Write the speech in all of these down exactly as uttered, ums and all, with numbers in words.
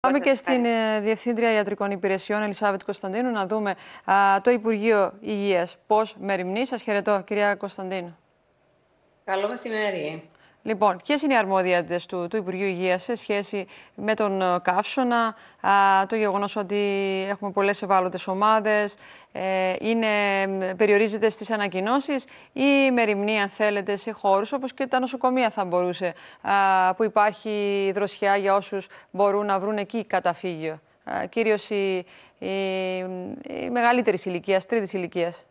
Πάμε και στην ε, Διευθύντρια Ιατρικών Υπηρεσιών, Ελισάβετ Κωνσταντίνου, να δούμε α, το Υπουργείο Υγείας πώς μεριμνεί. Σας χαιρετώ, κυρία Κωνσταντίνου. Καλό μεσημέρι. Λοιπόν, ποιες είναι οι αρμόδιες του, του Υπουργείου Υγείας σε σχέση με τον καύσωνα, α, το γεγονός ότι έχουμε πολλές ευάλωτες ομάδες, ε, είναι, περιορίζεται στις ανακοινώσεις ή μεριμνεί, αν θέλετε, σε χώρους όπως και τα νοσοκομεία θα μπορούσε, α, που υπάρχει δροσιά για όσους μπορούν να βρουν εκεί καταφύγιο. Α, κυρίως οι, οι, οι μεγαλύτερης ηλικίας, τρίτης ηλικίας.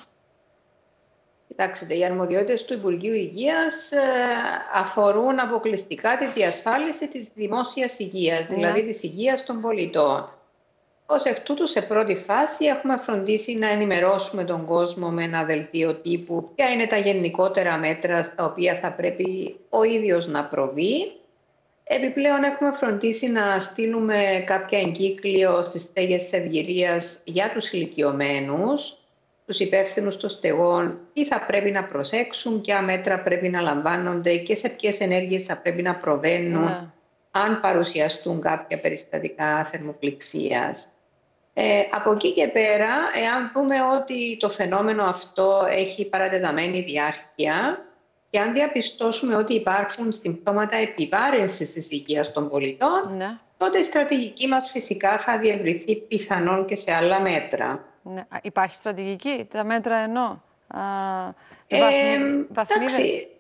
Κοιτάξτε, οι αρμοδιότητες του Υπουργείου Υγείας αφορούν αποκλειστικά τη διασφάλιση της δημόσιας υγείας, Ναι. δηλαδή της υγείας των πολιτών. Ως εκ τούτου, σε πρώτη φάση έχουμε φροντίσει να ενημερώσουμε τον κόσμο με ένα δελτίο τύπου ποια είναι τα γενικότερα μέτρα στα οποία θα πρέπει ο ίδιος να προβεί. Επιπλέον, έχουμε φροντίσει να στείλουμε κάποια εγκύκλιο στις στέγες της ευγυρίας για τους ηλικιωμένους, τους υπεύθυνους των στεγών, τι θα πρέπει να προσέξουν, ποια μέτρα πρέπει να λαμβάνονται και σε ποιες ενέργειες θα πρέπει να προβαίνουν, ναι, αν παρουσιαστούν κάποια περιστατικά θερμοπληξίας. Ε, από εκεί και πέρα, εάν δούμε ότι το φαινόμενο αυτό έχει παρατεταμένη διάρκεια και αν διαπιστώσουμε ότι υπάρχουν συμπτώματα επιβάρυνσης της υγείας των πολιτών, ναι, τότε η στρατηγική μας φυσικά θα διευρυθεί πιθανόν και σε άλλα μέτρα. Ναι. Υπάρχει στρατηγική, τα μέτρα εννοώ. Α, ε, βαθμί, βαθμίδες. Εντάξει,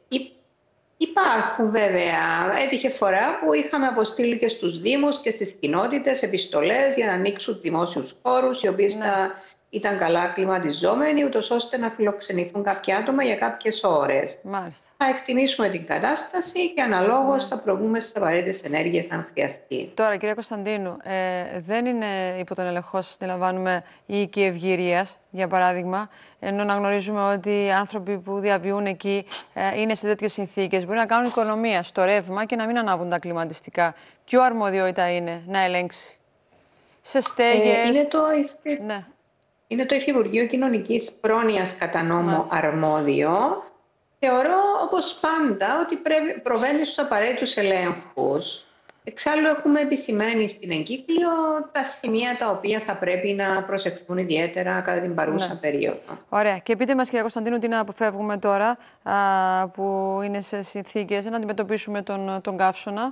υπάρχουν βέβαια. Έτυχε φορά που είχαμε αποστείλει και στους Δήμους και στις κοινότητες επιστολές για να ανοίξουν δημόσιους χώρους, οι οποίες, ναι, θα ήταν καλά κλιματιζόμενοι, ούτως ώστε να φιλοξενηθούν κάποια άτομα για κάποιες ώρες. Μάλιστα. Θα εκτιμήσουμε την κατάσταση και αναλόγως, ναι, θα προβούμε στις απαραίτητες ενέργειες αν χρειαστεί. Τώρα, κυρία Κωνσταντίνου, ε, δεν είναι υπό τον ελεγχό σας, αντιλαμβάνουμε, η οίκη ευγυρίας, για παράδειγμα, ενώ να γνωρίζουμε ότι οι άνθρωποι που διαβιούν εκεί ε, είναι σε τέτοιες συνθήκες. Μπορεί να κάνουν οικονομία στο ρεύμα και να μην ανάβουν τα κλιματιστικά. Ποιο αρμοδιότητα είναι να ελέγξει? Σε στέγες. Ε, είναι το... Ναι. Είναι το Υφυπουργείο Κοινωνικής Πρόνοιας κατά νόμο αρμόδιο. Θεωρώ, όπως πάντα, ότι πρέπει, προβαίνει στους απαραίτητους ελέγχους. Εξάλλου, έχουμε επισημαίνει στην εγκύκλιο τα σημεία τα οποία θα πρέπει να προσεχθούν ιδιαίτερα κατά την παρούσα, ναι, περίοδο. Ωραία. Και πείτε μας, κυρία Κωνσταντίνου, τι να αποφεύγουμε τώρα α, που είναι σε συνθήκες να αντιμετωπίσουμε τον, τον καύσωνα.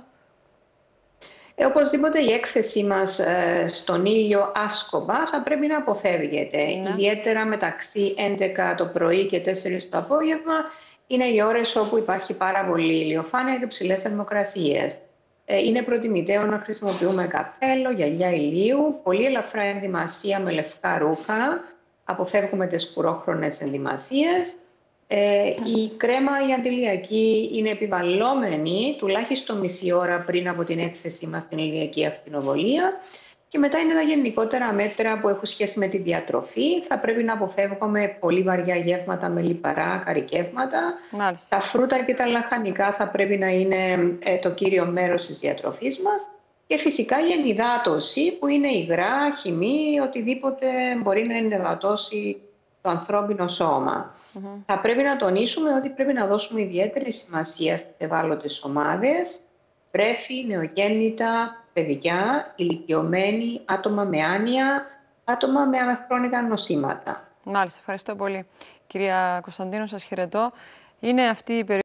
Ε, οπωσδήποτε η έκθεσή μας ε, στον ήλιο άσκοπα θα πρέπει να αποφεύγεται. Ναι. Ιδιαίτερα μεταξύ έντεκα το πρωί και τέσσερις το απόγευμα είναι οι ώρες όπου υπάρχει πάρα πολύ ηλιοφάνεια και ψηλές θερμοκρασίες. Ε, είναι προτιμητέο να χρησιμοποιούμε καπέλο, γυαλιά ηλίου, πολύ ελαφρά ενδυμασία με λευκά ρούχα, αποφεύγουμε τις σκουρόχρονες ενδυμασίες. Ε, η κρέμα η αντιλιακή είναι επιβαλλόμενη τουλάχιστον μισή ώρα πριν από την έκθεσή μας στην ηλιακή ακτινοβολία και μετά είναι τα γενικότερα μέτρα που έχουν σχέση με τη διατροφή. Θα πρέπει να αποφεύγουμε πολύ βαριά γεύματα με λιπαρά καρικεύματα. Μάλιστα. Τα φρούτα και τα λαχανικά θα πρέπει να είναι ε, το κύριο μέρος της διατροφής μας και φυσικά η ενυδάτωση που είναι υγρά, χυμή, οτιδήποτε μπορεί να ενυδατώσει το ανθρώπινο σώμα. Mm-hmm. Θα πρέπει να τονίσουμε ότι πρέπει να δώσουμε ιδιαίτερη σημασία στις ευάλωτες ομάδες, βρέφη, νεογέννητα, παιδιά, ηλικιωμένοι, άτομα με άνοια, άτομα με αναχρόνικα νοσήματα. Μάλιστα, ευχαριστώ πολύ. Κυρία Κωνσταντίνου, σας χαιρετώ. Είναι αυτή η